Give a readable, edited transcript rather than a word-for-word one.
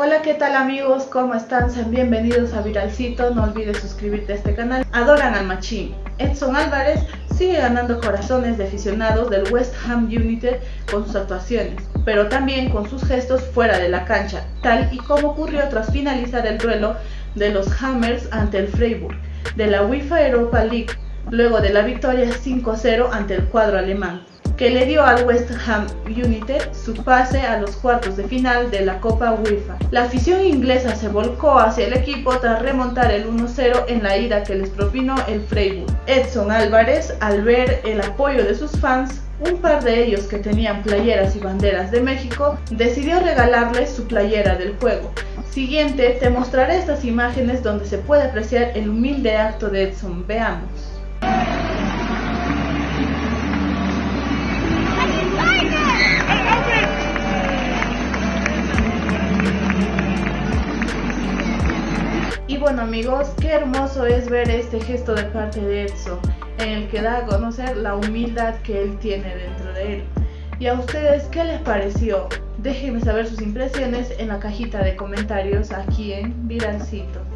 Hola, ¿qué tal amigos? ¿Cómo están? Sean bienvenidos a Viralcito. No olvides suscribirte a este canal. Adoran al Machín. Edson Álvarez sigue ganando corazones de aficionados del West Ham United con sus actuaciones, pero también con sus gestos fuera de la cancha, tal y como ocurrió tras finalizar el duelo de los Hammers ante el Freiburg de la UEFA Europa League, luego de la victoria 5-0 ante el cuadro alemán, que le dio al West Ham United su pase a los cuartos de final de la Copa UEFA. La afición inglesa se volcó hacia el equipo tras remontar el 1-0 en la ida que les propinó el Freiburg. Edson Álvarez, al ver el apoyo de sus fans, un par de ellos que tenían playeras y banderas de México, decidió regalarles su playera del juego. Siguiente te mostraré estas imágenes donde se puede apreciar el humilde acto de Edson. Veamos. Y bueno amigos, qué hermoso es ver este gesto de parte de Edson, en el que da a conocer la humildad que él tiene dentro de él. ¿Y a ustedes qué les pareció? Déjenme saber sus impresiones en la cajita de comentarios aquí en Viralcito.